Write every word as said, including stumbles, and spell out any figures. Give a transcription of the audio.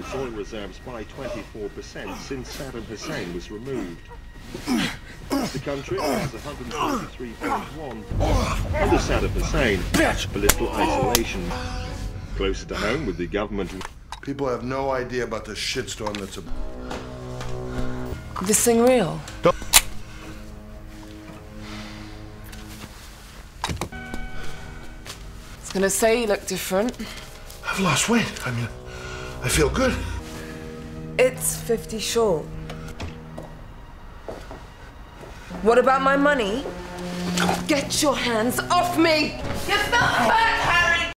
its oil reserves by twenty-four percent since Saddam Hussein was removed. The country has one hundred forty-three point one under Saddam Hussein, political isolation. Closer to home with the government. People have no idea about the shitstorm that's a... This thing real? Don't. It's gonna say you look different. I've lost weight. I mean, I feel good. It's fifty short. What about my money? Get your hands off me! You felt bad!